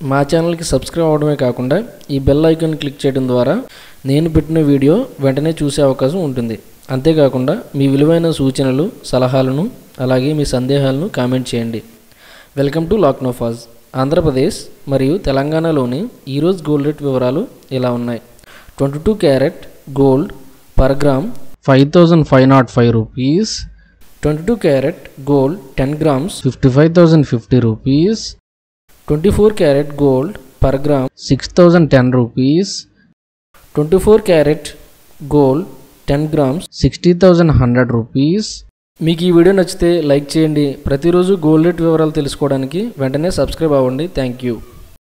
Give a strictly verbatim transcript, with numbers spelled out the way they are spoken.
మా ఛానల్కి సబ్స్క్రైబ్ అవడమే కాకుండా ఈ బెల్ ఐకాన్ క్లిక్ చేయడం ద్వారా నేను పెట్టిన వీడియో వెంటనే చూసే అవకాశం ఉంటుంది. అంతేకాకుండా మీ విలువైన సూచనలు సలహాలను అలాగే మీ సందేహాలను కామెంట్ చేయండి. Welcome to లాక్నోఫాస్. ఆంధ్రప్రదేశ్ మరియు తెలంగాణలోని ఈరోజు గోల్డ్ రేట్ వివరాలు ఇలా ఉన్నాయి. Twenty two carat gold per gram five thousand five nought five rupees. Twenty two carat gold ten grams fifty five thousand fifty rupees. Twenty four carat gold per gram six thousand ten rupees. Twenty four carat gold ten grams sixty thousand hundred rupees. మీకు ఈ video నచ్చితే like చేయండి. ప్రతిరోజు gold rate వివరాలు తెలుసుకోవడానికి వెంటనే subscribe అవ్వండి. Thank you.